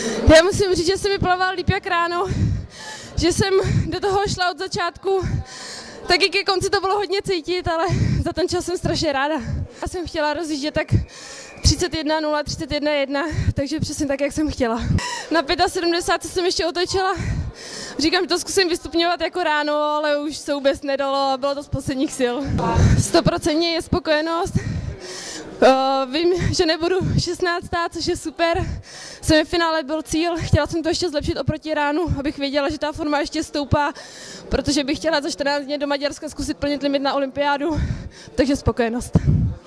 Já musím říct, že se mi plaval líp jak ráno, že jsem do toho šla od začátku. Taky ke konci to bylo hodně cítit, ale za ten čas jsem strašně ráda. Já jsem chtěla rozjíždět tak 31.0, 31.1, takže přesně tak, jak jsem chtěla. Na 75 jsem ještě otočila. Říkám, že to zkusím vystupňovat jako ráno, ale už se vůbec nedalo a bylo to z posledních sil. 100% je spokojenost. Vím, že nebudu 16., což je super. V semifinále byl cíl, chtěla jsem to ještě zlepšit oproti ránu, abych věděla, že ta forma ještě stoupá, protože bych chtěla za 14 dní do Maďarska zkusit plnit limit na olympiádu, takže spokojenost.